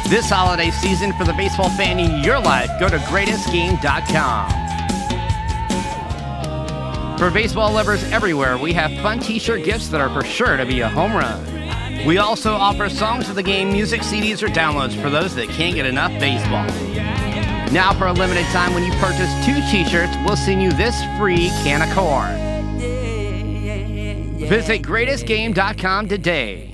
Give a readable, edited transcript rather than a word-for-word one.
This holiday season, for the baseball fan in your life, go to GR8EST.com. For baseball lovers everywhere, we have fun t-shirt gifts that are for sure to be a home run. We also offer songs of the game, music, CDs, or downloads for those that can't get enough baseball. Now, for a limited time, when you purchase 2 t-shirts, we'll send you this free can of corn. Visit GR8EST.com today.